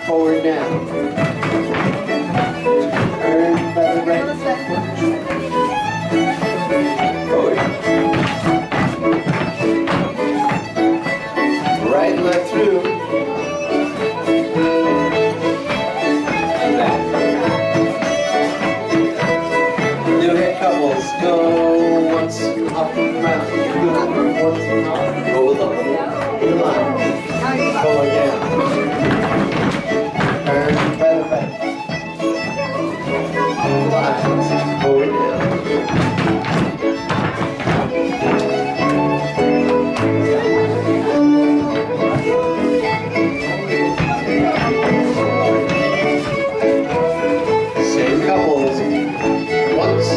forward now. Turn by the right. Forward. Right and left through. Back. New hip couples. Go once, up and round. Go once and up. Go low. In line. Forward down. Turn by the right. Lines. Forward down. Same couples. Once.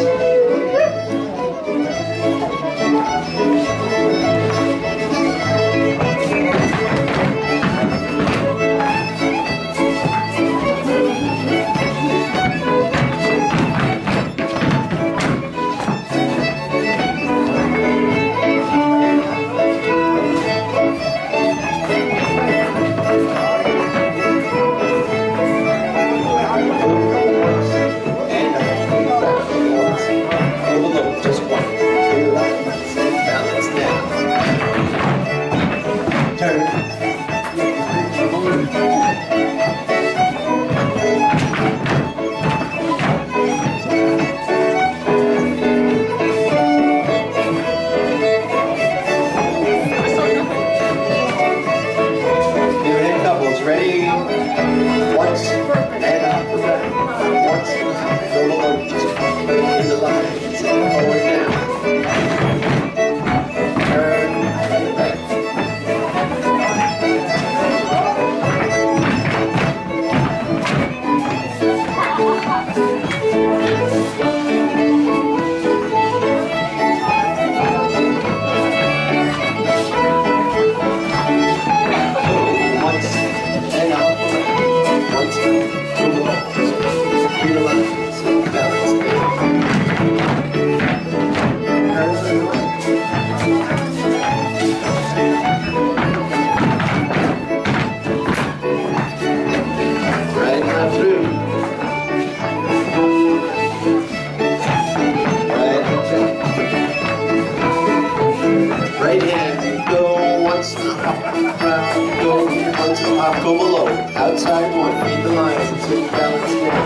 Go below, outside one, meet the lines and sit balance down.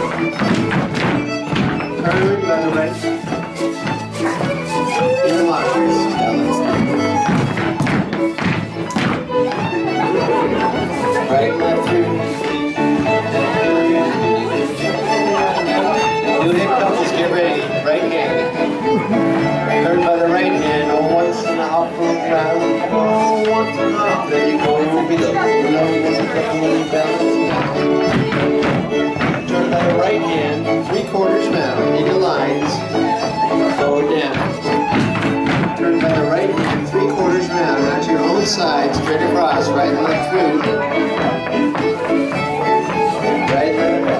Turn by the right. In the lines, balance down. Right and left through. New hip couples, get ready. Right hand. Turn by the right hand, once and up from the ground. Once and up, then you go below. Turn by the right hand, 3/4 mount, into lines, forward down. Turn by the right hand, 3/4 mount, out to your own side, straight across, right and left through. Right and left.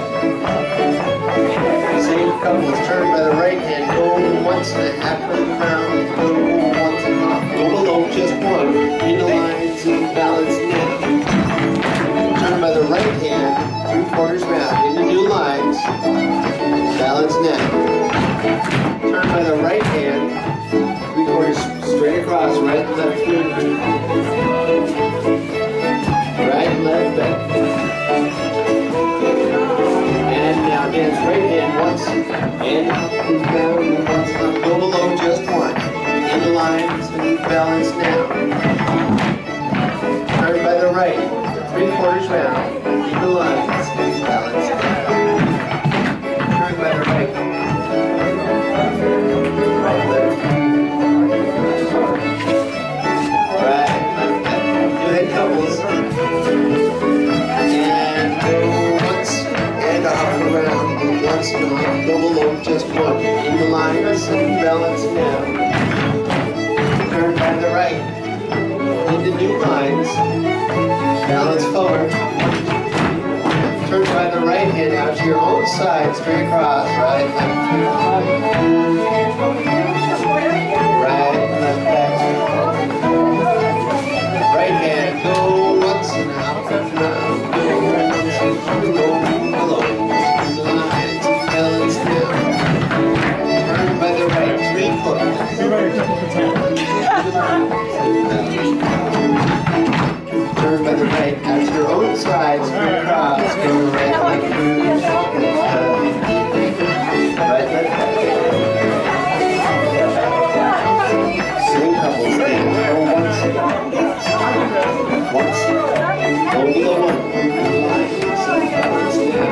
Same couples, turn by the right hand, go once and a half from the ground, go once and up, go below just one, into lines and balance down. By the right hand, 3/4 mount, into new lines, balance now. Turn by the right hand, 3/4 straight across, right and left through. Right and left back. And now dance right hand once, and up and down, and once up, go below just one. Into lines, and balance now. Turn by the right. 3/4 round, keep the lines, balance down. Turn by the right. Right, left. Right, left, left. New head couples. And go once, and up around. Once and up, go below, just one. Keep the lines, and balance down. Turn by the right. Into new lines. Balance forward. Turn by the right hand out to your own side, straight across, right, left. Right, left, back. Right hand, go once and out, and round. Go once and Turn across, go right left through. Right left back. Same couples dance. Go once. Once. Go below one. Line. Same balance now.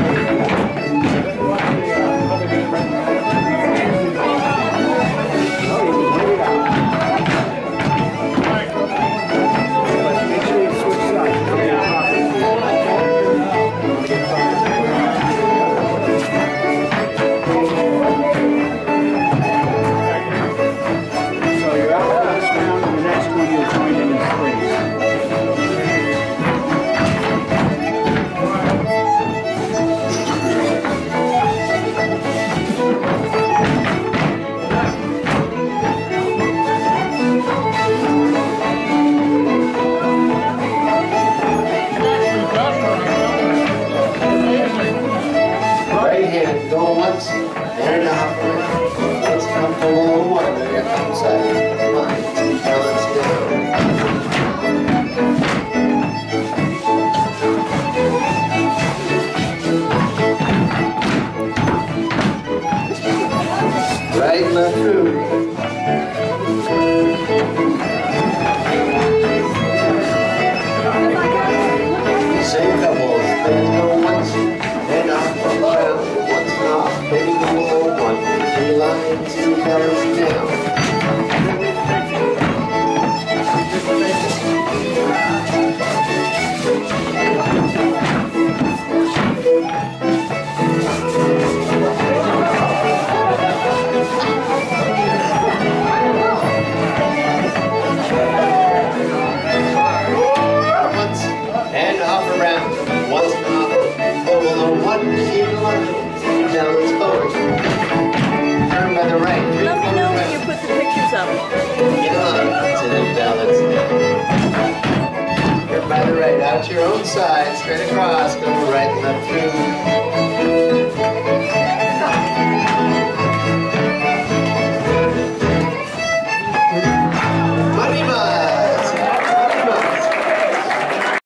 Go once, and off around. Once come below one, then you come side. Line, balance down. Right and left through. Same couples, then go once, and off around. Maybe go below one. Three lines, two balance down. Once and off around. Once and off. Go below one. Keep line. Balance forward. Turn by the right. Let me know when you put the pictures up. Get on to the balance down. Turn by the right. Out to your own side. Straight across. Go right, left through.